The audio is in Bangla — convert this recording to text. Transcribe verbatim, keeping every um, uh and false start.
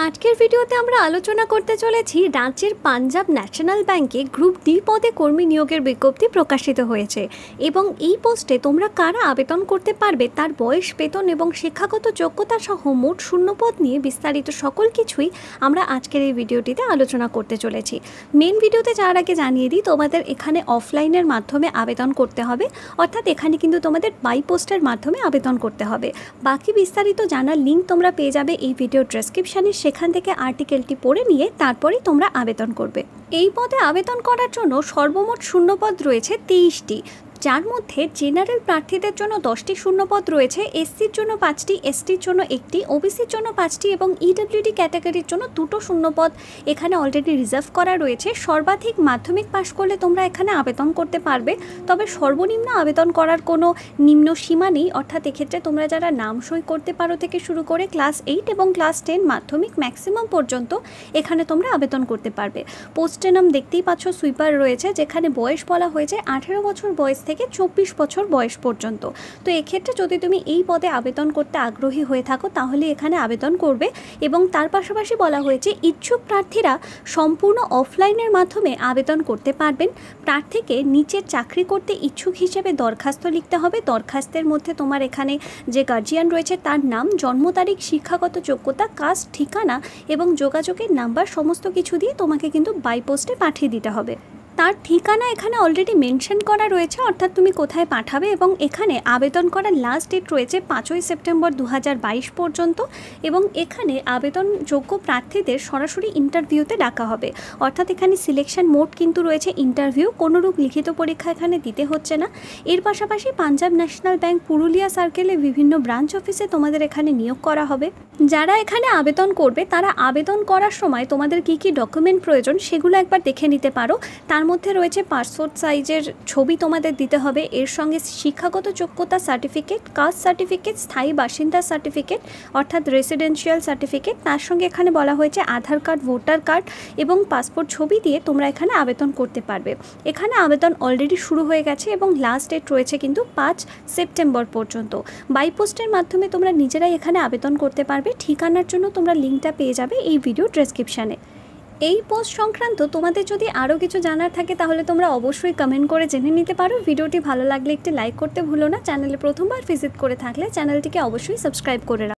আজকের ভিডিওতে আমরা আলোচনা করতে চলেছি রাজ্যের পাঞ্জাব ন্যাশনাল ব্যাংকে গ্রুপ ডি পদে কর্মী নিয়োগের বিজ্ঞপ্তি প্রকাশিত হয়েছে এবং এই পোস্টে তোমরা কারা আবেদন করতে পারবে তার বয়স, বেতন এবং শিক্ষাগত যোগ্যতা সহ মোট শূন্যপদ নিয়ে বিস্তারিত সকল কিছুই আমরা আজকের এই ভিডিওটিতে আলোচনা করতে চলেছি। মেন ভিডিওতে যাওয়ার আগে জানিয়ে দিই, তোমাদের এখানে অফলাইনের মাধ্যমে আবেদন করতে হবে, অর্থাৎ এখানে কিন্তু তোমাদের বাই পোস্টের মাধ্যমে আবেদন করতে হবে। বাকি বিস্তারিত জানার লিঙ্ক তোমরা পেয়ে যাবে এই ভিডিও ডেসক্রিপশানে, সেখান থেকে আর্টিকেলটি পড়ে নিয়ে তারপরেই তোমরা আবেদন করবে। এই পদে আবেদন করার জন্য সর্বমোট শূন্যপদ রয়েছে তেইশটি, যার মধ্যে জেনারেল প্রার্থীদের জন্য দশটি শূন্যপদ রয়েছে, এসসির জন্য পাঁচটি, এসটির জন্য একটি, ওবিসির জন্য পাঁচটি এবং ইডব্লিউডি ক্যাটাগরির জন্য দুটো শূন্যপদ এখানে অলরেডি রিজার্ভ করা রয়েছে। সর্বাধিক মাধ্যমিক পাশ করলে তোমরা এখানে আবেদন করতে পারবে, তবে সর্বনিম্ন আবেদন করার কোনো নিম্ন সীমা নেই, অর্থাৎ এক্ষেত্রে তোমরা যারা নাম সই করতে পারো থেকে শুরু করে ক্লাস এইট এবং ক্লাস টেন মাধ্যমিক ম্যাক্সিমাম পর্যন্ত এখানে তোমরা আবেদন করতে পারবে। পোস্টের নাম দেখতেই পাচ্ছ, সুইপার রয়েছে, যেখানে বয়স বলা হয়েছে আঠেরো বছর বয়স থেকে চব্বিশ বছর বয়স পর্যন্ত। তো এক্ষেত্রে যদি তুমি এই পদে আবেদন করতে আগ্রহী হয়ে থাকো তাহলে এখানে আবেদন করবে এবং তার পাশাপাশি বলা হয়েছে ইচ্ছুক প্রার্থীরা সম্পূর্ণ অফলাইনের মাধ্যমে আবেদন করতে পারবেন। প্রার্থীকে নিচের চাকরি করতে ইচ্ছুক হিসেবে দরখাস্ত লিখতে হবে। দরখাস্তের মধ্যে তোমার এখানে যে গার্জিয়ান রয়েছে তার নাম, জন্ম তারিখ, শিক্ষাগত যোগ্যতা, কাস্ট, ঠিকানা এবং যোগাযোগের নাম্বার সমস্ত কিছু দিয়ে তোমাকে কিন্তু বাই পোস্টে পাঠিয়ে দিতে হবে। তার ঠিকানা এখানে অলরেডি মেনশন করা রয়েছে, অর্থাৎ তুমি কোথায় পাঠাবে, এবং এখানে আবেদন করার লাস্ট ডেট রয়েছে পাঁচই সেপ্টেম্বর দু হাজার বাইশ পর্যন্ত এবং এখানে আবেদনযোগ্য প্রার্থীদের সরাসরি ইন্টারভিউতে ডাকা হবে, অর্থাৎ এখানে সিলেকশন মোড কিন্তু রয়েছে ইন্টারভিউ, কোনোরূপ লিখিত পরীক্ষা এখানে দিতে হচ্ছে না। এর পাশাপাশি পাঞ্জাব ন্যাশনাল ব্যাংক পুরুলিয়া সার্কেলে বিভিন্ন ব্রাঞ্চ অফিসে তোমাদের এখানে নিয়োগ করা হবে। যারা এখানে আবেদন করবে তারা আবেদন করার সময় তোমাদের কি কি ডকুমেন্ট প্রয়োজন সেগুলো একবার দেখে নিতে পারো। তার মধ্যে রয়েছে পাসপোর্ট সাইজের ছবি তোমাদের দিতে হবে, এর সঙ্গে শিক্ষাগত যোগ্যতা সার্টিফিকেট, কাস্ট সার্টিফিকেট, স্থায়ী বাসিন্দা সার্টিফিকেট অর্থাৎ রেসিডেন্সিয়াল সার্টিফিকেট, তার সঙ্গে এখানে বলা হয়েছে আধার কার্ড, ভোটার কার্ড এবং পাসপোর্ট ছবি দিয়ে তোমরা এখানে আবেদন করতে পারবে। এখানে আবেদন অলরেডি শুরু হয়ে গেছে এবং লাস্ট ডেট রয়েছে কিন্তু পাঁচ সেপ্টেম্বর পর্যন্ত। বাই পোস্টের মাধ্যমে তোমরা নিজেরাই এখানে আবেদন করতে পারবে। ঠিকানার জন্য তোমরা লিঙ্কটা পেয়ে যাবে এই ভিডিও ডেসক্রিপশানে। এই পোস্ট সংক্রান্ত তোমাদের যদি আরও কিছু জানার থাকে তাহলে তোমরা অবশ্যই কমেন্ট করে জেনে নিতে পারো। ভিডিওটি ভালো লাগলে একটি লাইক করতে ভুলো না। চ্যানেলে প্রথমবার ভিজিট করে থাকলে চ্যানেলটিকে অবশ্যই সাবস্ক্রাইব করে রাখো।